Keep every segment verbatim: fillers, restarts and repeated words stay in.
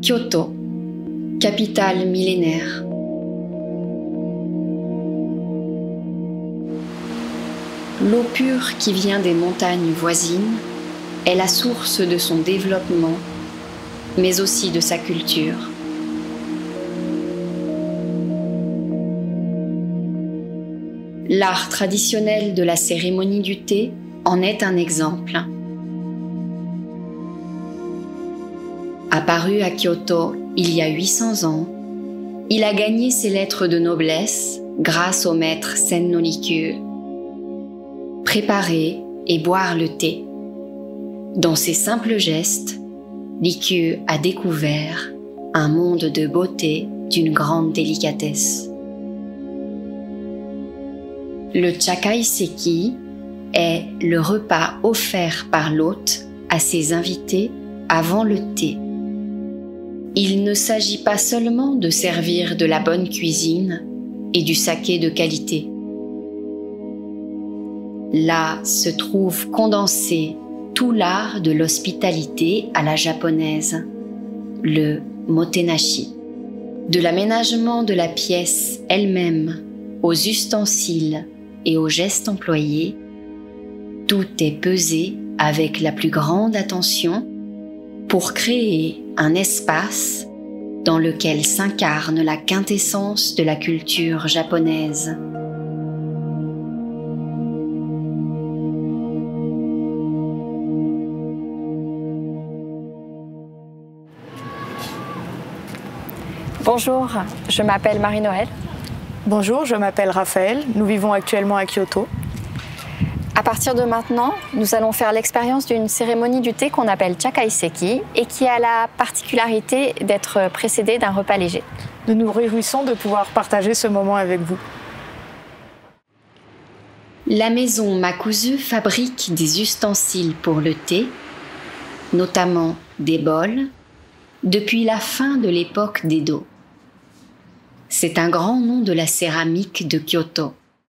Kyoto, capitale millénaire. L'eau pure qui vient des montagnes voisines est la source de son développement, mais aussi de sa culture. L'art traditionnel de la cérémonie du thé en est un exemple. Apparu à Kyoto il y a huit cents ans, il a gagné ses lettres de noblesse grâce au maître Sen no Rikyū. Préparer et boire le thé. Dans ces simples gestes, Rikyū a découvert un monde de beauté d'une grande délicatesse. Le chakaiseki est le repas offert par l'hôte à ses invités avant le thé. Il ne s'agit pas seulement de servir de la bonne cuisine et du saké de qualité. Là se trouve condensé tout l'art de l'hospitalité à la japonaise, le motenashi. De l'aménagement de la pièce elle-même aux ustensiles et aux gestes employés, tout est pesé avec la plus grande attention pour créer un espace dans lequel s'incarne la quintessence de la culture japonaise. Bonjour, je m'appelle Marie-Noël. Bonjour, je m'appelle Raphaël. Nous vivons actuellement à Kyoto. À partir de maintenant, nous allons faire l'expérience d'une cérémonie du thé qu'on appelle chakaiseki et qui a la particularité d'être précédée d'un repas léger. Nous nous réjouissons de pouvoir partager ce moment avec vous. La maison Makuzu fabrique des ustensiles pour le thé, notamment des bols, depuis la fin de l'époque d'Edo. C'est un grand nom de la céramique de Kyoto.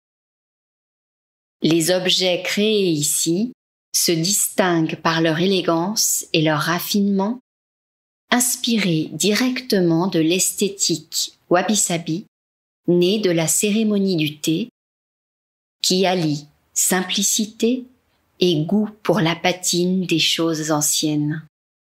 Les objets créés ici se distinguent par leur élégance et leur raffinement, inspirés directement de l'esthétique wabi-sabi, née de la cérémonie du thé, qui allie simplicité et goût pour la patine des choses anciennes.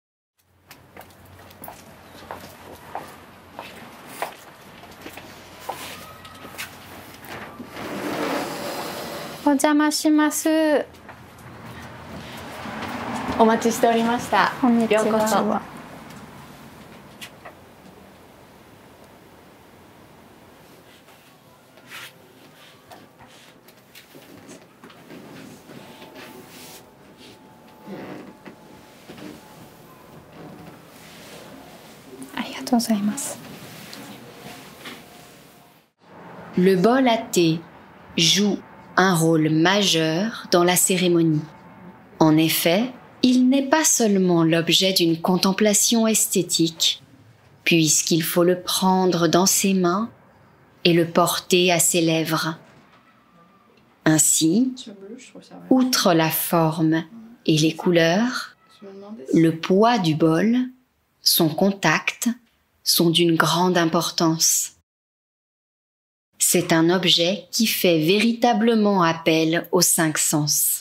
Le bol à thé joue un rôle majeur dans la cérémonie. En effet, il n'est pas seulement l'objet d'une contemplation esthétique, puisqu'il faut le prendre dans ses mains et le porter à ses lèvres. Ainsi, outre la forme et les couleurs, le poids du bol, son contact, sont d'une grande importance. C'est un objet qui fait véritablement appel aux cinq sens.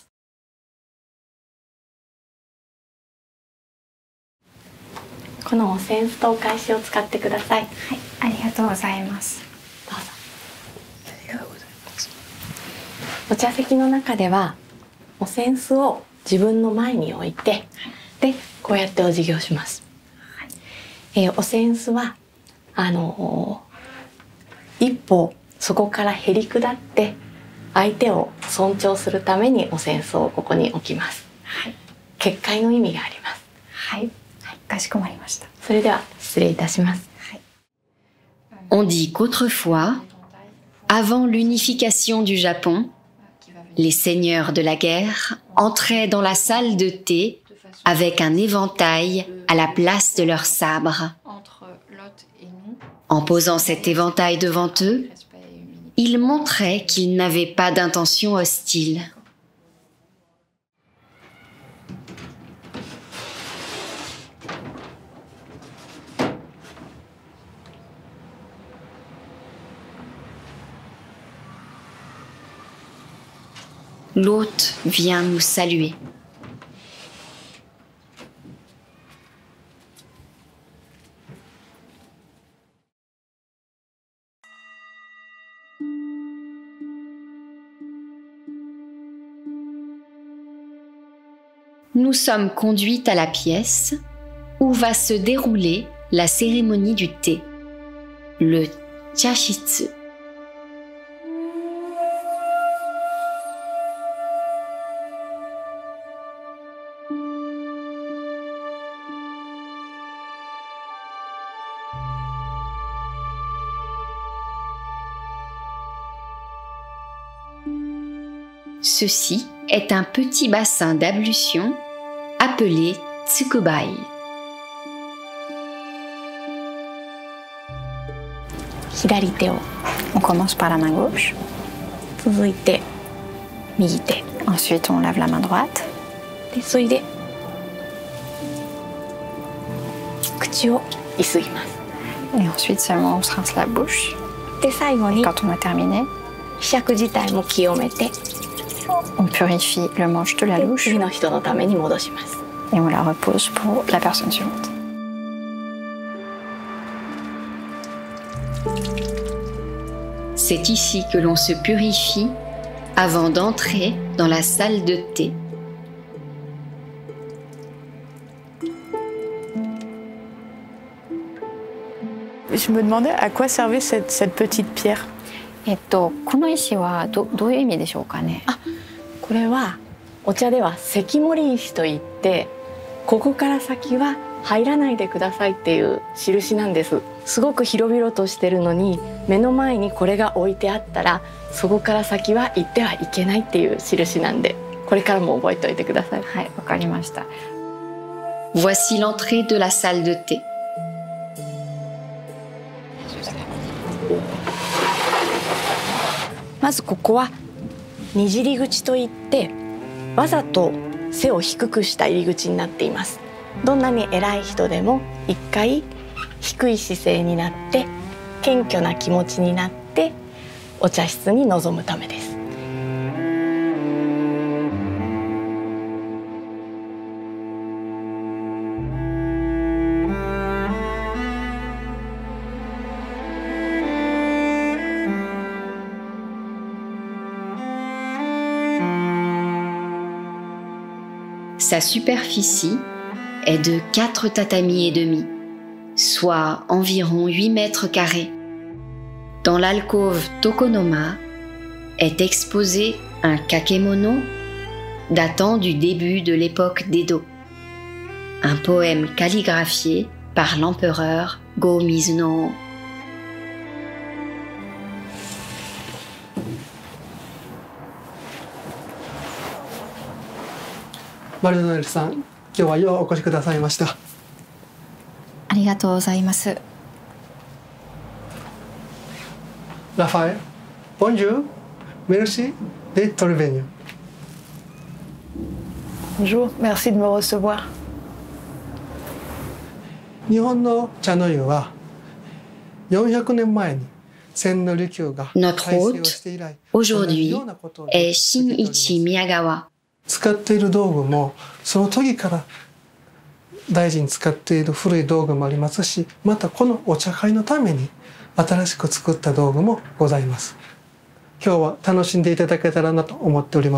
On dit qu'autrefois, avant l'unification du Japon, les seigneurs de la guerre entraient dans la salle de thé avec un éventail à la place de leur sabre. En posant cet éventail devant eux, ils montraient qu'ils n'avaient pas d'intention hostile. l'hôte vient nous saluer. Nous sommes conduites à la pièce où va se dérouler la cérémonie du thé, le chashitsu. Ceci est un petit bassin d'ablution appelé tsukubai. On commence par la main gauche. Ensuite, on lave la main droite. Et ensuite, seulement on se rince la bouche. Et quand on a terminé, on purifie le manche de la louche et on la repose pour la personne suivante. C'est ici que l'on se purifie avant d'entrer dans la salle de thé. Je me demandais à quoi servait cette, cette petite pierre. えっと、この石はど、どういう意味でしょうかね。 あ、これはお茶では関守石といって、ここから先は入らないでくださいっていう印なんです。すごく広々としてるのに、目の前にこれが置いてあったら、そこから先は行ってはいけないっていう印なんで、これからも覚えておいてください。 はい、わかりました。 Voici l'entrée de la salle de thé. まずここはにじり口といって、わざと背を低くした入り口になっています。どんなに偉い人でも一回低い姿勢になって謙虚な気持ちになってお茶室に臨むためです。 Sa superficie est de quatre tatamis et demi, soit environ huit mètres carrés. Dans l'alcôve Tokonoma est exposé un kakemono datant du début de l'époque d'Edo, un poème calligraphié par l'empereur Go-Mizunoo. マルドネルさん、今日はようお越しくださいました。 ありがとうございます。 ラファエル、ボンジュール、メルシー、でトルベニュー。 Bonjour, merci de me recevoir. 日本の茶の湯はよんひゃくねんまえに千利休が Notre hôte aujourd'hui est Shinichi Miyagawa. 使っている道具もその時から大事に使っている古い道具もありますし、またこのお茶会のために新しく作った道具もございます。今日は楽しんでいただけたらなと思っております。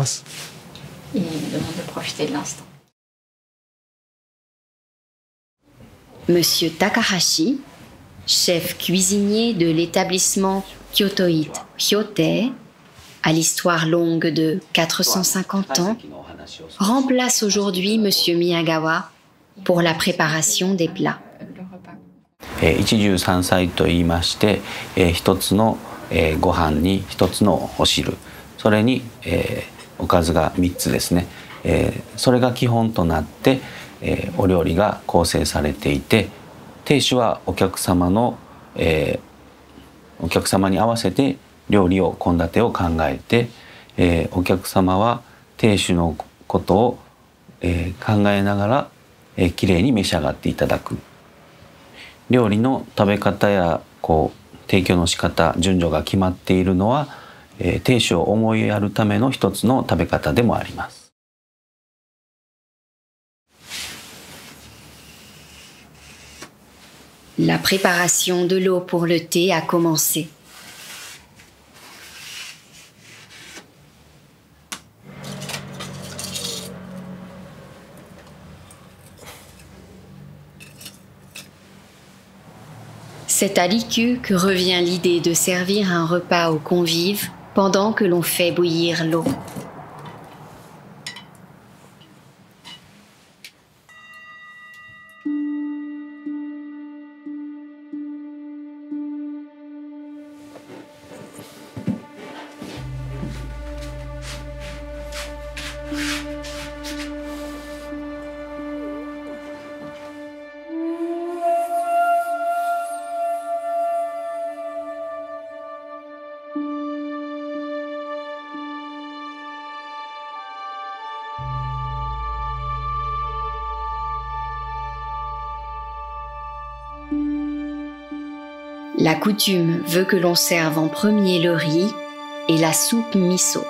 Monsieur Takahashi, chef cuisinier de l'établissement Kyotoite Hyotei, à l'histoire longue de quatre cent cinquante ans, remplace aujourd'hui Monsieur Miyagawa pour la préparation des plats. 一汁三菜と言いまして、一つのご飯に一つのお汁、それにおかずがみっつですね。それが基本となってお料理が構成されていて、亭主はお客様のお客様に合わせて料理を献立を考えて、えー、お客様は亭主のことを、えー、考えながら、えー、きれいに召し上がっていただく。料理の食べ方やこう提供の仕方、順序が決まっているのは、 えー、亭主を思いやるための一つの食べ方でもあります。 La préparation de l'eau pour le thé a commencé. C'est à l'I Q que revient l'idée de servir un repas aux convives pendant que l'on fait bouillir l'eau. La coutume veut que l'on serve en premier le riz et la soupe miso.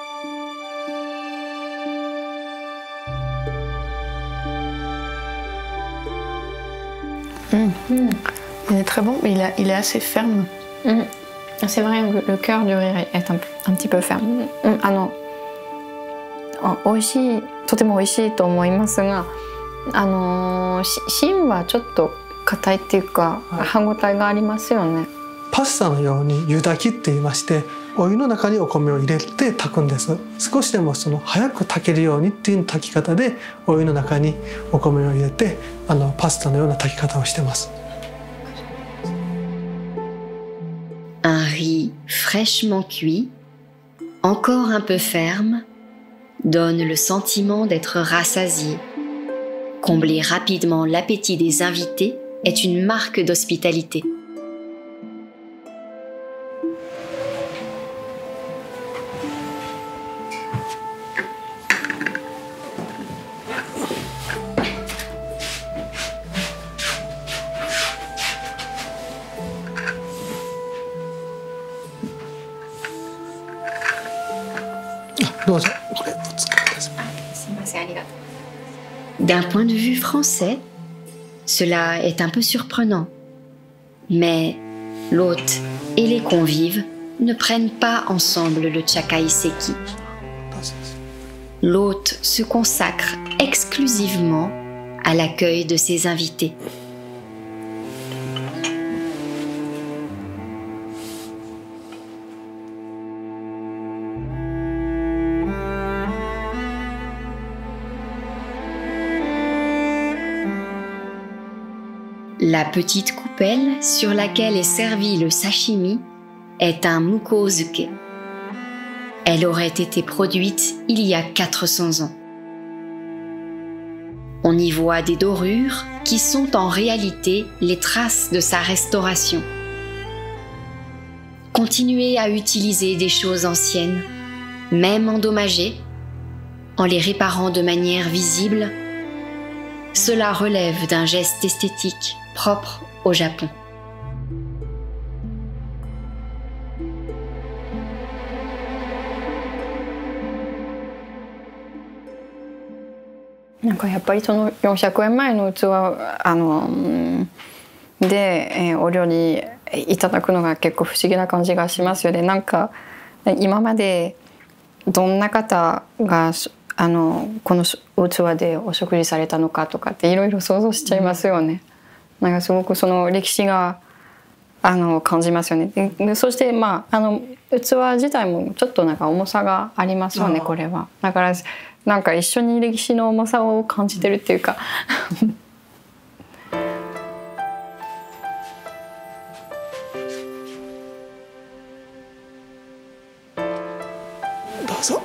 Mmh. Mmh. Il est très bon, mais il, a, il est assez ferme. Mmh. C'est vrai, le, le cœur du riz est un, un petit peu ferme. Mmh. Ah non. 美味しい、とても美味しいと思いますが、あの芯はちょっと硬いっていうか、はい、歯ごたえがありますよね。 パスタのように湯炊きって言いまして、お湯の中にお米を入れて炊くんです。少しでもその早く炊けるようにっていう炊き方で、お湯の中にお米を入れて、あのパスタのような炊き方をしてます。 Un riz fraîchement cuit, encore un peu ferme, donne le sentiment d'être rassasié. Combler rapidement l'appétit des invités est une marque d'hospitalité. D'un point de vue français, cela est un peu surprenant. Mais l'hôte et les convives ne prennent pas ensemble le chakaiseki. L'hôte se consacre exclusivement à l'accueil de ses invités. La petite coupelle sur laquelle est servi le sashimi est un mukozuke. Elle aurait été produite il y a quatre cents ans. On y voit des dorures qui sont en réalité les traces de sa restauration. Continuer à utiliser des choses anciennes, même endommagées, en les réparant de manière visible, cela relève d'un geste esthétique propre au Japon. なんかやっぱりそのよんひゃくえんまえの器あので、えー、お料理いただくのが結構不思議な感じがしますよね。なんか今までどんな方があのこの器でお食事されたのかとかっていろいろ想像しちゃいますよね。なんかすごくその歴史があの感じますよね。でそしてまああの器自体もちょっとなんか重さがありますよね、これは。だからなんか一緒に歴史の重さを感じてるっていうかどうぞ。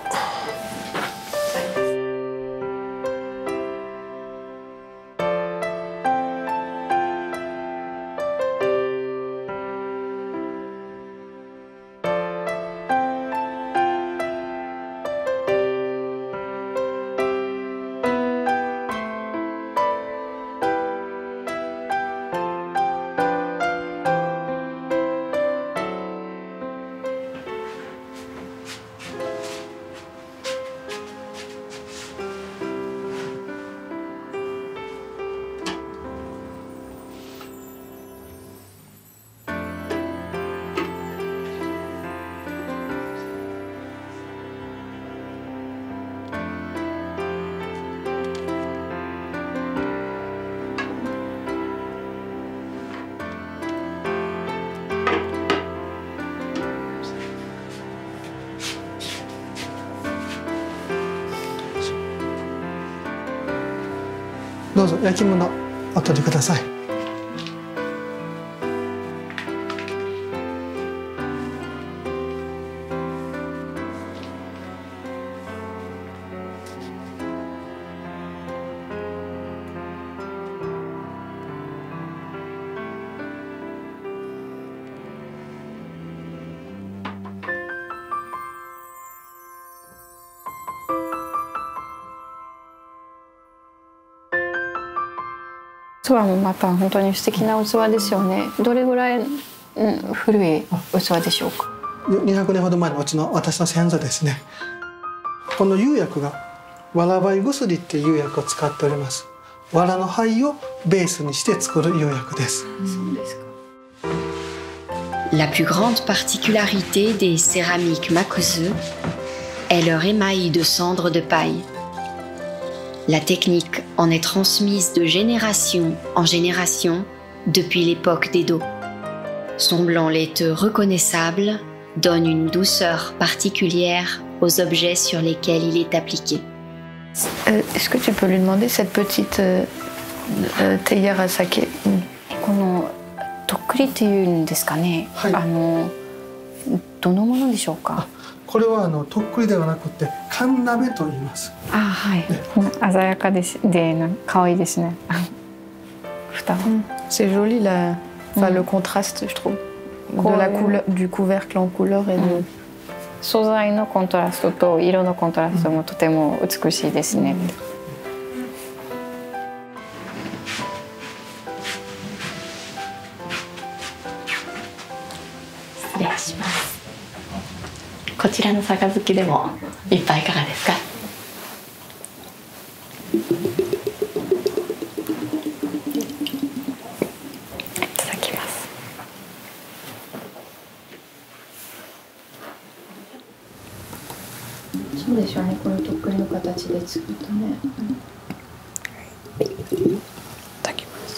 どうぞ焼き物お取りください。 器もまた本当に素敵な器ですよね。どれぐらい、うん、古い器でしょうか。 にひゃくねんほど前のうちの私の先祖ですね。この釉薬がわらばい薬っていう釉薬を使っております。わらの灰をベースにして作る釉薬です。 そうですか。 La plus grande particularité des céramiques Makuzu est leur émail de cendres de paille. La technique en est transmise de génération en génération depuis l'époque d'Edo. Son blanc laiteux reconnaissable donne une douceur particulière aux objets sur lesquels il est appliqué. Euh, Est-ce que tu peux lui demander cette petite euh, euh, théière à saké? このとっくりっていうんですかね。 はい、 あのどのものでしょうか。 これはあのとっくりではなくて缶鍋と言います。 あ、はい。鮮やかですで、可愛いですね。蓋は。 C'est joli la, enfin le contraste, je trouve, de la couleur, du couvercle en couleur et de. 素材のコントラストと色のコントラストもとても美しいですね。 失礼します。こちらの杯でも一杯いかがですか。 いただきます。そうでしょうね。このとっくりの形で作ったね。 いただきます。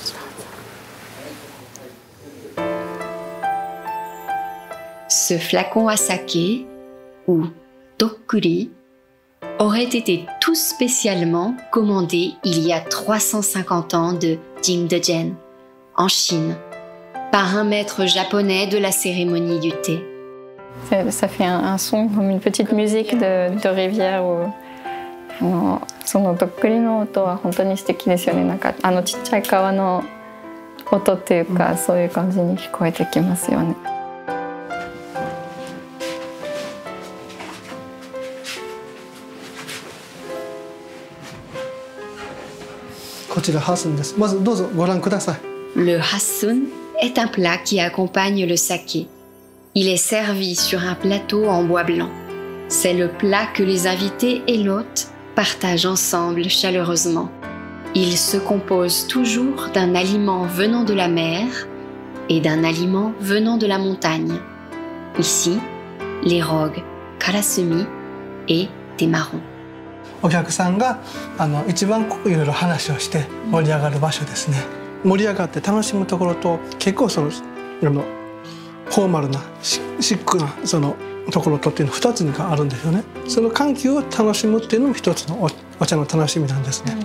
Ce flacon à saké, ou tokkuri, aurait été tout spécialement commandé il y a trois cent cinquante ans de Jingdezhen, en Chine, par un maître japonais de la cérémonie du thé. Ça fait un, un son comme une petite musique de, de rivière. Où, あのそのとっくりの音は本当に素敵ですよね。なんかあのちっちゃい川の音っていうか、うん、そういう感じに聞こえてきますよね。 こちらハスンです。まずどうぞご覧ください。 Le hassun est un plat qui accompagne le saké. Il est servi sur un plateau en bois blanc. C'est le plat que les invités et l'hôte partagent ensemble chaleureusement. Il se compose toujours d'un aliment venant de la mer et d'un aliment venant de la montagne. Ici, les rogues, karasumi et des marrons. お客さんがあの一番ここいろいろ話をして盛り上がる場所ですね。盛り上がって楽しむところと結構そのあのフォーマルなシックなそのところとっていうのふたつがあるんですよね。その緩急を楽しむっていうのも一つの お, お茶の楽しみなんですね。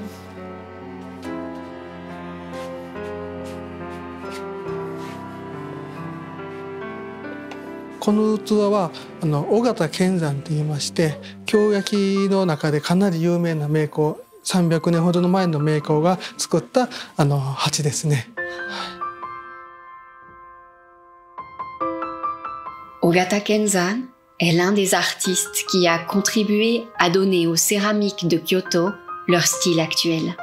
この器はあの尾形乾山といいまして京焼の中でかなり有名な名工さんびゃくねんほどの前の名工が作ったあの鉢ですね。 Ogata Kenzan est l'un des artistes qui a contribué à donner aux céramiques de Kyoto leur style actuel.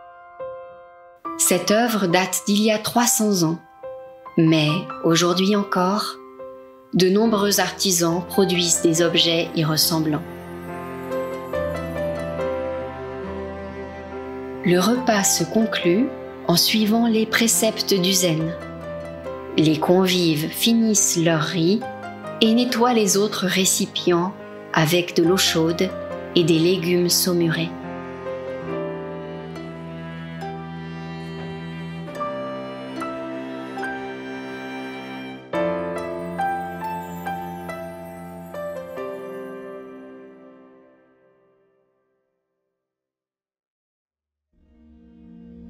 Cette œuvre date d'il y a trois cents ans, mais aujourd'hui encore, de nombreux artisans produisent des objets y ressemblant. Le repas se conclut en suivant les préceptes du zen. Les convives finissent leur riz et nettoient les autres récipients avec de l'eau chaude et des légumes saumurés.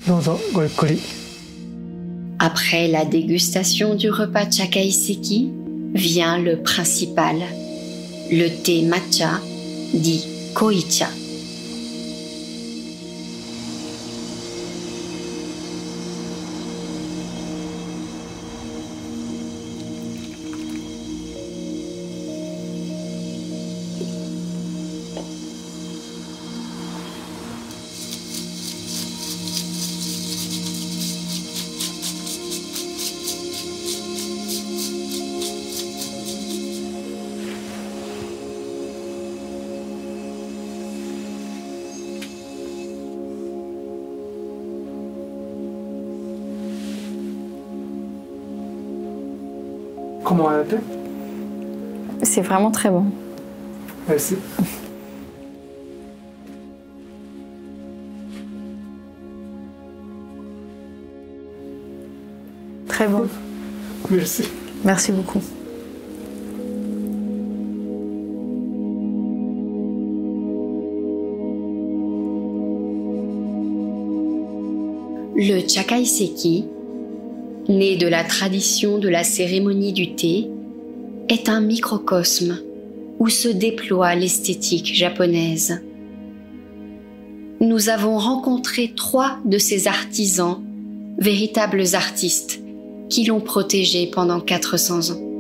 どうぞごゆっくり。 Après la dégustation du repas Chakaiseki, vient le principal, le thé matcha, dit koicha. Comment elle était? C'est vraiment très bon. Merci. Très bon. Merci. Merci beaucoup. Le Chakaiseki, né de la tradition de la cérémonie du thé, est un microcosme où se déploie l'esthétique japonaise. Nous avons rencontré trois de ces artisans, véritables artistes, qui l'ont protégé pendant quatre cents ans.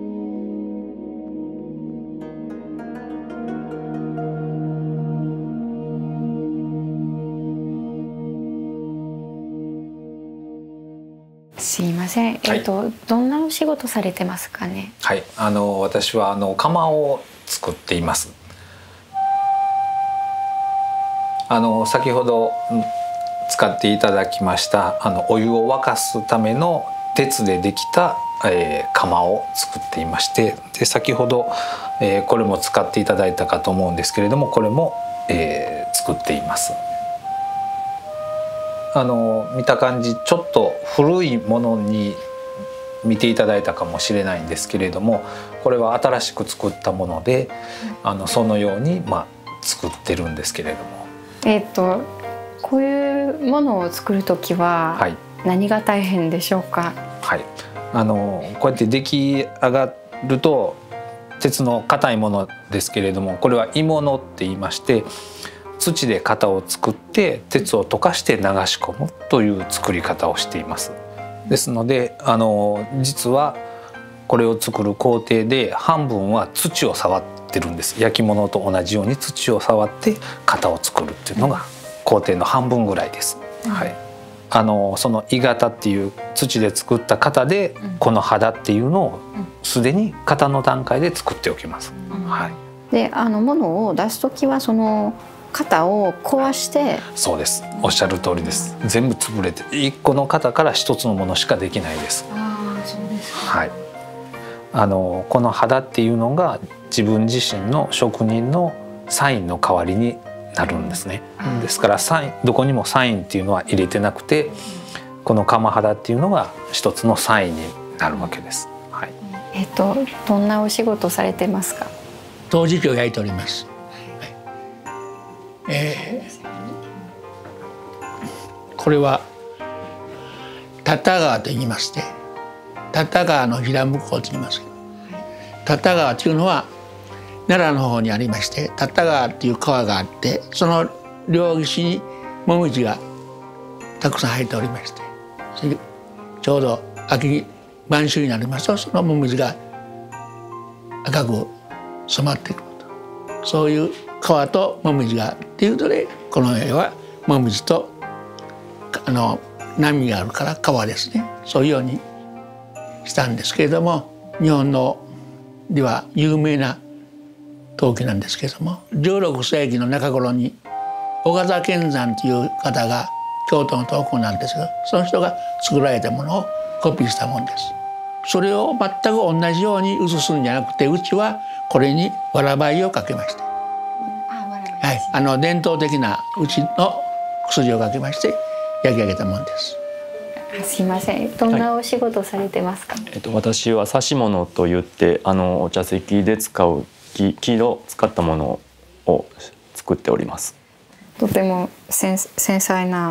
Merci. えっと、どんなお仕事されてますかね。 はい、あの私はあの釜を作っています。あの先ほど使っていただきましたあのお湯を沸かすための鉄でできた、えー、釜を作っていまして、で先ほど、えー、これも使っていただいたかと思うんですけれども、これも、えー、作っています。あの見た感じちょっと古いものに見ていただいたかもしれないんですけれども、これは新しく作ったもので、あのそのように、まあ、作ってるんですけれども、 えっとこういうものを作るときは何が大変でしょうか。 はい、あのこうやって出来上がると鉄の硬いものですけれども、これは鋳物って言いまして、土で型を作って鉄を溶かして流し込むという作り方をしています。ですのであの実はこれを作る工程で半分は土を触ってるんです。焼き物と同じように土を触って型を作るっていうのが工程の半分ぐらいです。はい、あのその鋳型っていう土で作った型でこの肌っていうのをすでに型の段階で作っておきます。はい、 であの物を出すときはその型を壊して。 そうです、おっしゃる通りです。全部潰れて一個の型から一つのものしかできないです。 ああ、そうですか。 はい、あのこの肌っていうのが自分自身の職人のサインの代わりになるんですね。ですからサインどこにもサインっていうのは入れてなくて、この釜肌っていうのが一つのサインになるわけです。はい、 えっとどんなお仕事されてますか。 陶磁器を焼いております。えー、これはタタ川と言いまして、タタ川の平向こうと言いますけど、タタ川というのは奈良の方にありまして、タタ川っていう川があって、その両岸にモミジがたくさん生えておりまして、それちょうど秋晩秋になりますとそのモミジが赤く染まってくると、そういう川とモミジがっていうので、この絵はモミジとあの波があるから川ですね、そういうようにしたんですけれども、日本のでは有名な陶器なんですけれども、じゅうろくせいきの中頃に岡田健山という方が京都の陶工なんですが、その人が作られたものをコピーしたものです。それを全く同じように写すんじゃなくて、うちはこれにわらばいをかけました。はい、あの伝統的なうちの薬をかけまして焼き上げたものです。 すいません、どんなお仕事されてますか。はい、 えっと私は指物といってあのお茶席で使う木木を使ったものを作っております。 とても繊細な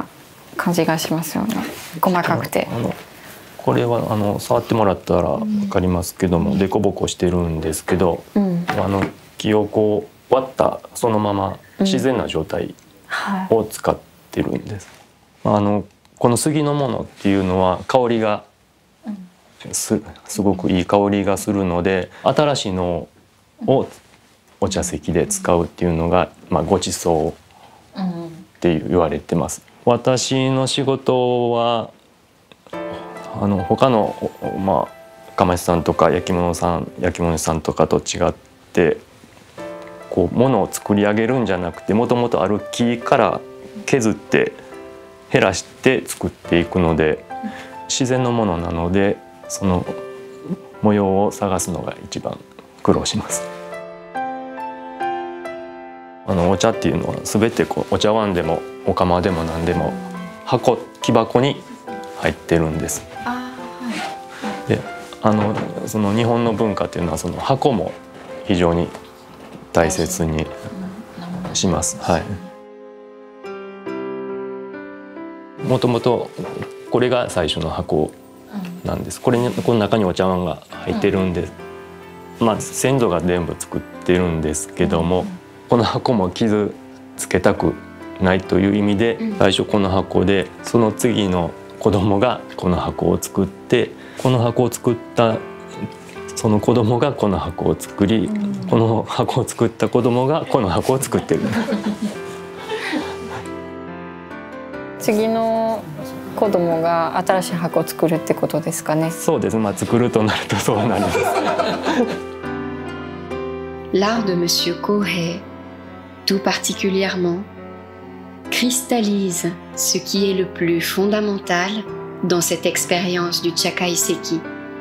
感じがしますよね。細かくて。 あのこれはあの触ってもらったら分かりますけども、凸凹してるんですけど、うん、あの木をこう割ったそのまま自然な状態を使ってるんです。うん、はい、あのこの杉のものっていうのは香りがす、すごくいい香りがするので、新しいのをお茶席で使うっていうのが、まあ、ごちそうって言われてます。私の仕事はあの他の、まあ、釜石さんとか焼き物さん焼き物さんとかと違ってこう物を作り上げるんじゃなくて、もともとある木から削って減らして作っていくので、自然のものなのでその模様を探すのが一番苦労します。あのお茶っていうのは全てこうお茶碗でもお釜でも何でも箱木箱に入ってるんです。であのその日本の文化っていうのはその箱も非常に大切にします。はい。もともとこれが最初の箱なんです。これにこの中にお茶碗が入ってるんで、まあ先祖が全部作ってるんですけども、この箱も傷つけたくないという意味で最初この箱で、その次の子供がこの箱を作って、この箱を作ったその子供がこの箱を作り、この箱を作った子供がこの箱を作ってる。 次の子供が新しい箱を作るってことですかね。 そうです。まあ作るとなるとそうなります。 L'art de Monsieur Kohei, tout particulièrement, cristallise ce qui est le plus fondamental dans cette expérience du Chakaiseki.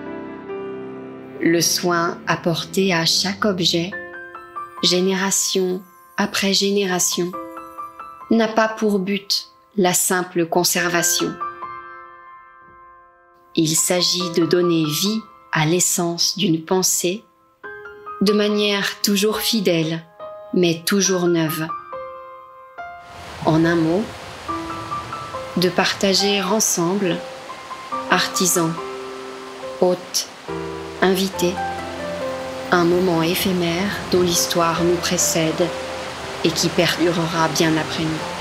Le soin apporté à chaque objet, génération après génération, n'a pas pour but la simple conservation. Il s'agit de donner vie à l'essence d'une pensée de manière toujours fidèle, mais toujours neuve. En un mot, de partager ensemble, artisans, hôtes, invités, un moment éphémère dont l'histoire nous précède et qui perdurera bien après nous.